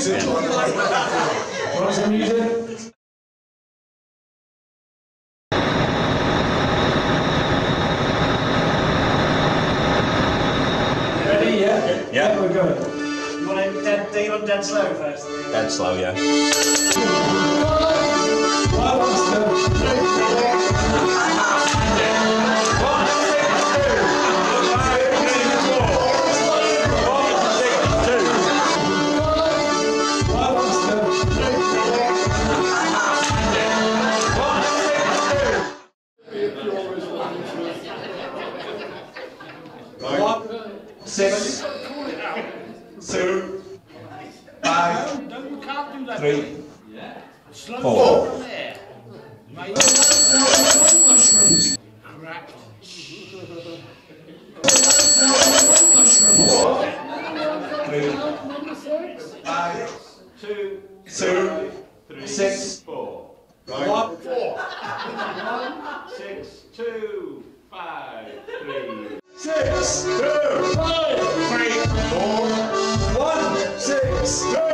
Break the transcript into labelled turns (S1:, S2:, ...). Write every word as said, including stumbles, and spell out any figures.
S1: music. Want some music? Ready? Yeah?
S2: Yeah.
S1: Yeah, we're going.
S3: You want it dead, dead on dead slow first?
S2: Dead slow, yeah.
S1: One, two, six, two, five, three, four. Four, three, five, two, two, six, four. One, four.
S4: Six, two, five, three.
S1: Six, two, five, three, four, one, six, two.